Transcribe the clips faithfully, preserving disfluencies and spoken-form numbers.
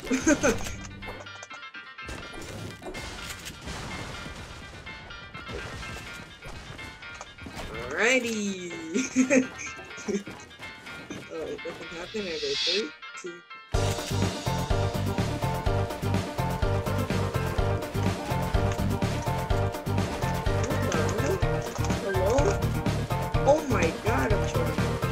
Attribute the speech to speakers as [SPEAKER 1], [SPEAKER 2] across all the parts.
[SPEAKER 1] Alrighty. Oh, it doesn't happen every three, two. Hello? Oh my god, I'm trying.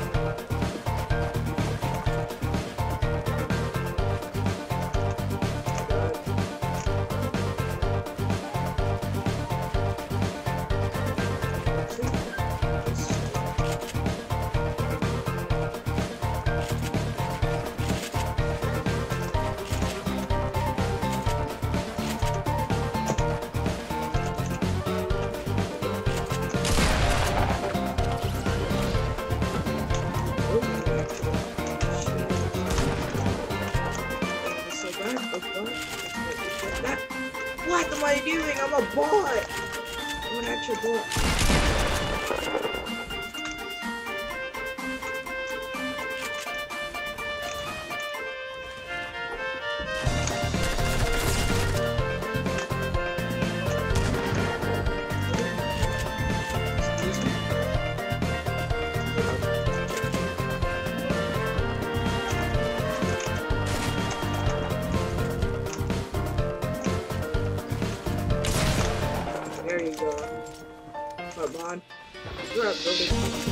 [SPEAKER 1] What am I doing? I'm a bot! I'm an actual bot. There you go. Come on. You're up, building.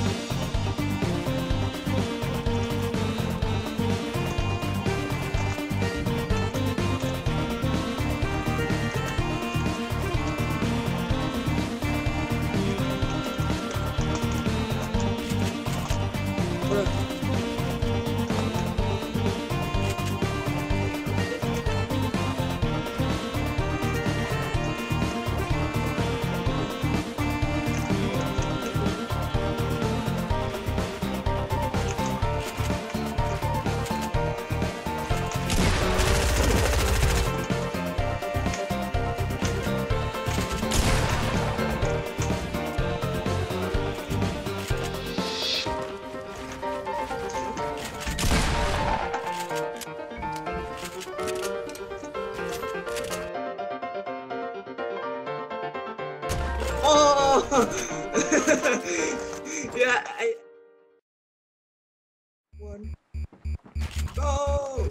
[SPEAKER 1] Oh! Yeah, I... One. Go!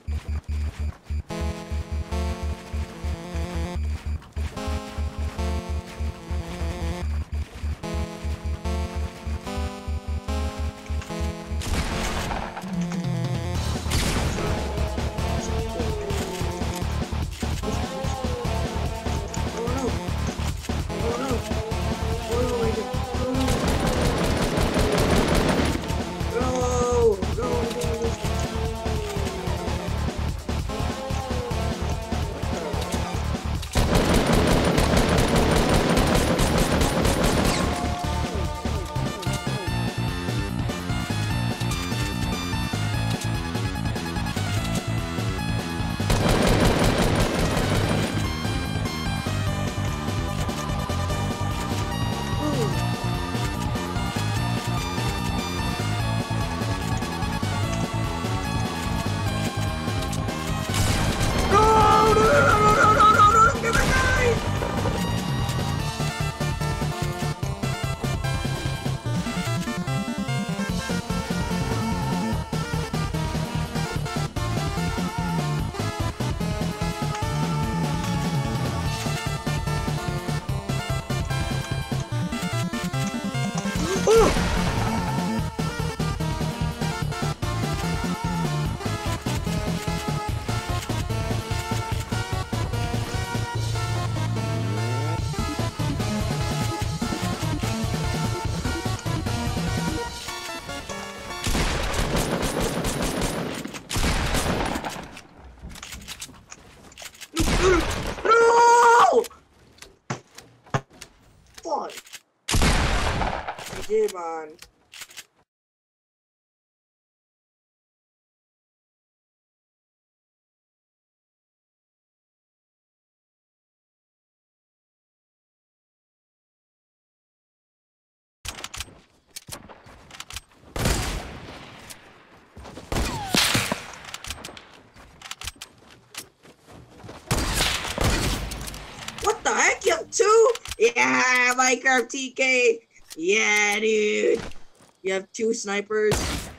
[SPEAKER 1] No! Fuck. Game on. I killed two. Yeah, Minecraft T K. Yeah, dude. You have two snipers.